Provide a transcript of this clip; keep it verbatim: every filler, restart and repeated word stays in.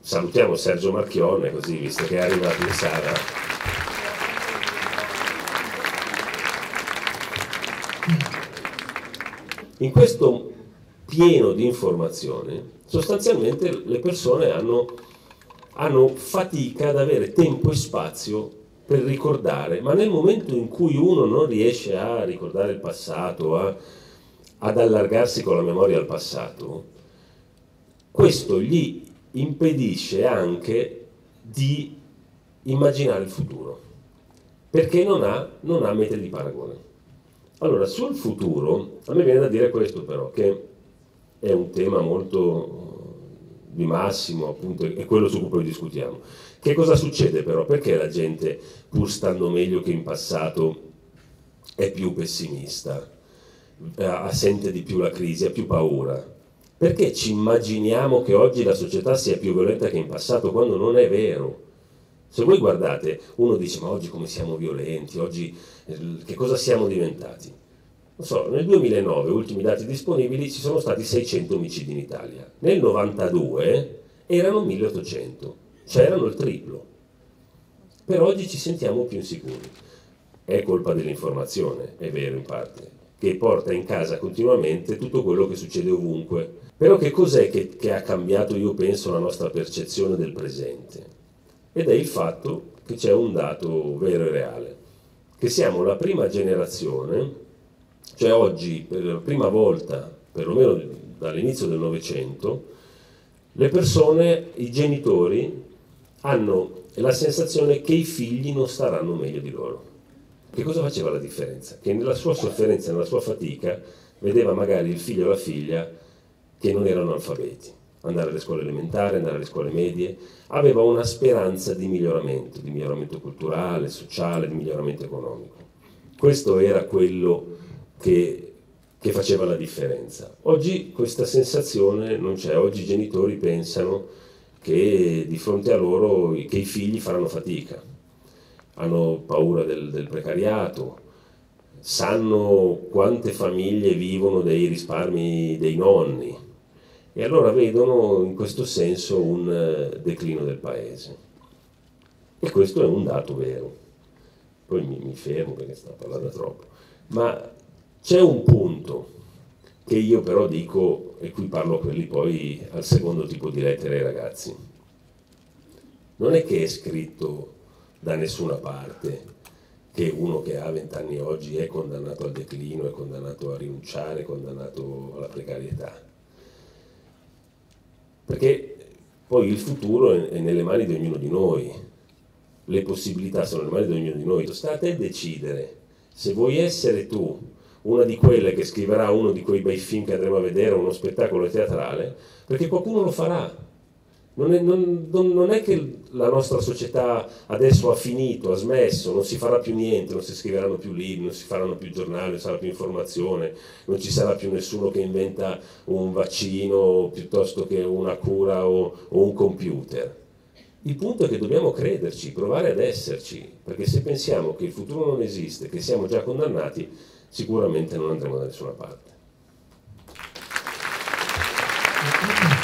salutiamo Sergio Marchionne, così, visto che è arrivato in sala. In questo pieno di informazioni, sostanzialmente le persone hanno, hanno fatica ad avere tempo e spazio per ricordare, ma nel momento in cui uno non riesce a ricordare il passato, a, ad allargarsi con la memoria al passato, questo gli impedisce anche di immaginare il futuro, perché non ha, non ha metri di paragone. Allora, sul futuro, a me viene da dire questo però, che è un tema molto di Massimo, appunto, è quello su cui poi discutiamo. Che cosa succede però? Perché la gente, pur stando meglio che in passato, è più pessimista, eh, sente di più la crisi, ha più paura? Perché ci immaginiamo che oggi la società sia più violenta che in passato, quando non è vero? Se voi guardate, uno dice, ma oggi come siamo violenti, oggi eh, che cosa siamo diventati? Non so, nel duemilanove, ultimi dati disponibili, ci sono stati seicento omicidi in Italia. Nel novantadue erano milleottocento, cioè erano il triplo. Per oggi ci sentiamo più insicuri. È colpa dell'informazione, è vero in parte, che porta in casa continuamente tutto quello che succede ovunque. Però che cos'è che, che ha cambiato, io penso, la nostra percezione del presente? Ed è il fatto che c'è un dato vero e reale, che siamo la prima generazione, cioè oggi per la prima volta, perlomeno dall'inizio del Novecento, le persone, i genitori, hanno la sensazione che i figli non staranno meglio di loro. Che cosa faceva la differenza? Che nella sua sofferenza, nella sua fatica, vedeva magari il figlio o la figlia che non erano analfabeti. Andare alle scuole elementari, andare alle scuole medie, aveva una speranza di miglioramento, di miglioramento culturale, sociale, di miglioramento economico. Questo era quello che, che faceva la differenza. Oggi questa sensazione non c'è, oggi i genitori pensano che di fronte a loro che i figli faranno fatica, hanno paura del, del precariato, sanno quante famiglie vivono dei risparmi dei nonni, e allora vedono in questo senso un uh, declino del paese. E questo è un dato vero. Poi mi, mi fermo perché sta parlando troppo. Ma c'è un punto che io però dico, e qui parlo a quelli poi al secondo tipo di lettere ai ragazzi. Non è che è scritto da nessuna parte che uno che ha vent'anni oggi è condannato al declino, è condannato a rinunciare, è condannato alla precarietà. Perché poi il futuro è nelle mani di ognuno di noi, le possibilità sono nelle mani di ognuno di noi. Sta a te decidere se vuoi essere tu una di quelle che scriverà uno di quei bei film che andremo a vedere, uno spettacolo teatrale, perché qualcuno lo farà. Non è, non, non è che la nostra società adesso ha finito, ha smesso, non si farà più niente, non si scriveranno più libri, non si faranno più giornali, non sarà più informazione, non ci sarà più nessuno che inventa un vaccino piuttosto che una cura o, o un computer. Il punto è che dobbiamo crederci, provare ad esserci, perché se pensiamo che il futuro non esiste, che siamo già condannati, sicuramente non andremo da nessuna parte.